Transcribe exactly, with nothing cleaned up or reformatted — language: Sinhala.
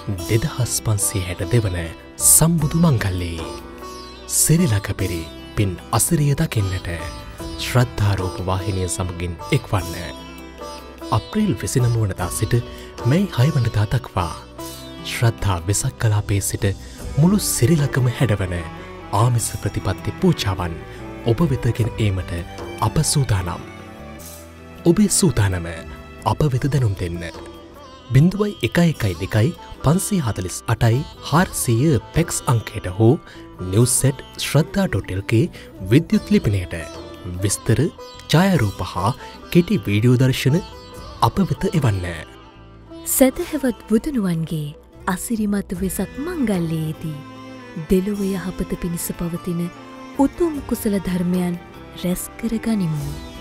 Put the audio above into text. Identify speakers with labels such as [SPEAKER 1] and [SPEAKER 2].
[SPEAKER 1] දෙදහස් පන්සිය හැට දෙවන සම්බුදු මංගල්‍යයේ සිරිලක පෙරි පින් අසිරිය දකින්නට ශ්‍රද්ධාරූප වාහිනිය සමගින් එක්වන්න. අප්‍රේල් විසිනම වනදා සිට මැයි හය වනදා දක්වා ශ්‍රද්ධා වෙසක් කලාපයේ සිට මුළු සිරිලකම හැඩවන ආමිස ප්‍රතිපත්ති පූජාවන් ඔබ වෙතගෙන ඒමට අප සූදානම්. ඔබේ සූදානම අප වෙත දැනුම් දෙන්න. බිඳුවයි එකයි එකයි දෙකයි පන්සිය හතලිස් අටයි හාරසිය පැක්ස් අංකයට හෝ නිවසෙට් ශ්‍රද්ධා ඩොට් එල් කේ විද්‍යුත් ලිපිනයට විස්තර ඡායාරූප හා කෙටි වීඩියෝ දර්ශන අප වෙත එවන්න.
[SPEAKER 2] සැදැහැවත් බුදුනුවන්ගේ අසිරිමත් වෙසක් මංගල්‍යයේදී දෙලොව යහපත පිණිස පවතින උතුම් කුසල ධර්මයන් රැස් කර ගනිමු.